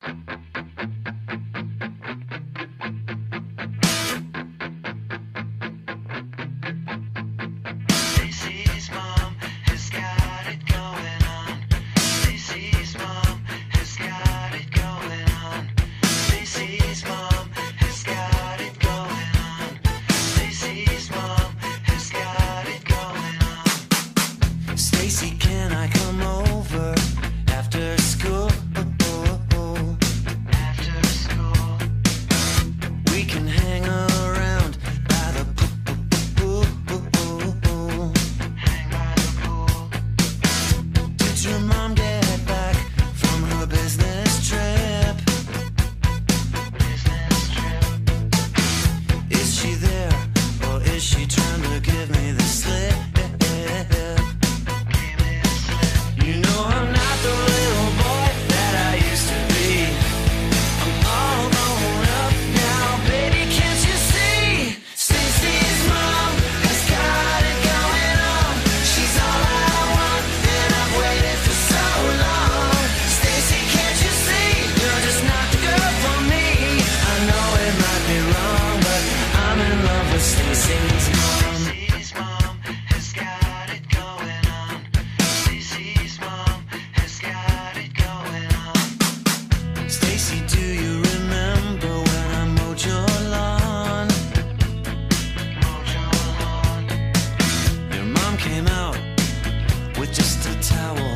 Stacy's mom has got it going on. Stacy's mom has got it going on. Stacy's mom has got it going on. Stacy's mom has got it going on. Stacy, can I come over after school? After school, we can hang around by the pool. Hang by the pool. Did your mom get back from her business trip? Business trip. Is she there, or is she trying to give me the slip? Give me the slip. You know I'm not the little boy that I used to be. I'm all grown up now, baby, can't you see? Stacy's mom has got it going on. She's all I want, and I've waited for so long. Stacy, can't you see? You're just not the girl for me. I know it might be wrong, but I'm in love with Stacy's mom. Stacy's mom has got it going on. Stacy's mom has got it going on. Stacy, do you remember when I mowed your lawn? Mowed your lawn. Your mom came out with just a towel